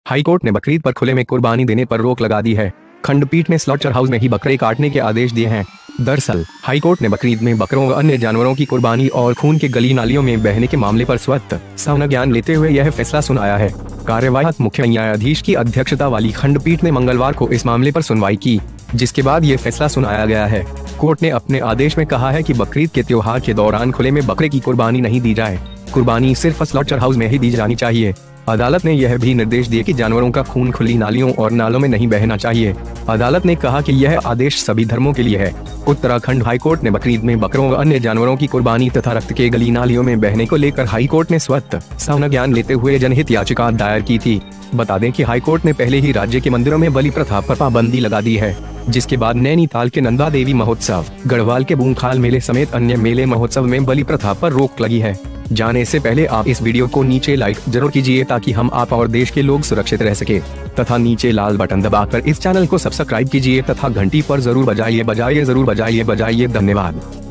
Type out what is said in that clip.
High court ने बकरीद पर खुले में कुर्बानी देने पर रोक लगा दी है। खंडपीठ ने स्लॉटर हाउस में ही बकरे काटने के आदेश दिए हैं। दरअसल हाईकोर्ट ने बकरीद में बकरों व अन्य जानवरों की कुर्बानी और खून के गली नालियों में बहने के मामले पर स्वतः संज्ञान लेते हुए यह फैसला सुनाया है। कार्यवाहक मुख्य न्यायाधीश की अध्यक्षता वाली खंडपीठ ने मंगलवार को इस मामले पर सुनवाई की, जिसके बाद ये फैसला सुनाया गया है। कोर्ट ने अपने आदेश में कहा है कि बकरीद के त्योहार के दौरान खुले में बकरे की कुर्बानी नहीं दी जाए। कुर्बानी सिर्फ स्लॉटर हाउस में ही दी जानी चाहिए। अदालत ने यह भी निर्देश दिए कि जानवरों का खून खुली नालियों और नालों में नहीं बहना चाहिए। अदालत ने कहा कि यह आदेश सभी धर्मों के लिए है। उत्तराखंड हाईकोर्ट ने बकरीद में बकरों व अन्य जानवरों की कुर्बानी तथा रक्त के गली नालियों में बहने को लेकर हाईकोर्ट ने स्वतः संज्ञान लेते हुए जनहित याचिका दायर की थी। बता दें कि हाईकोर्ट ने पहले ही राज्य के मंदिरों में बलि प्रथा पर पाबंदी लगा दी है, जिसके बाद नैनीताल के नंदा देवी महोत्सव, गढ़वाल के बूंगखाल मेले समेत अन्य मेले महोत्सव में बलि प्रथा पर रोक लगी है। जाने से पहले आप इस वीडियो को नीचे लाइक जरूर कीजिए ताकि हम आप और देश के लोग सुरक्षित रह सके, तथा नीचे लाल बटन दबाकर इस चैनल को सब्सक्राइब कीजिए तथा घंटी पर जरूर बजाइए। धन्यवाद।